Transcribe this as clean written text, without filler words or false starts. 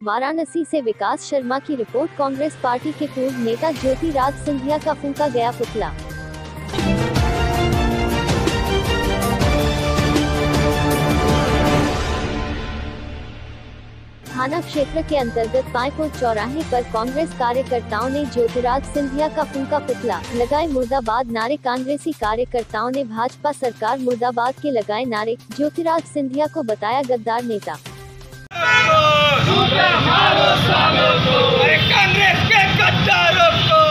वाराणसी से विकास शर्मा की report. Congress party के पूर्व नेता ज्योतिराज सिंधिया का फूंका गया पुतला। थाना क्षेत्र के अंतर्गत पायपुर चौराहे पर कांग्रेस कार्यकर्ताओं ने ज्योतिराज सिंधिया का फूंका पुतला लगाए मुर्दाबाद नारे। कांग्रेसी कार्यकर्ताओं ने भाजपा सरकार मुर्दाबाद के लगाए नारे। ज्योतिराज सिंधिया को बताया गद्दार नेता। कांग्रेस के गद्दारों को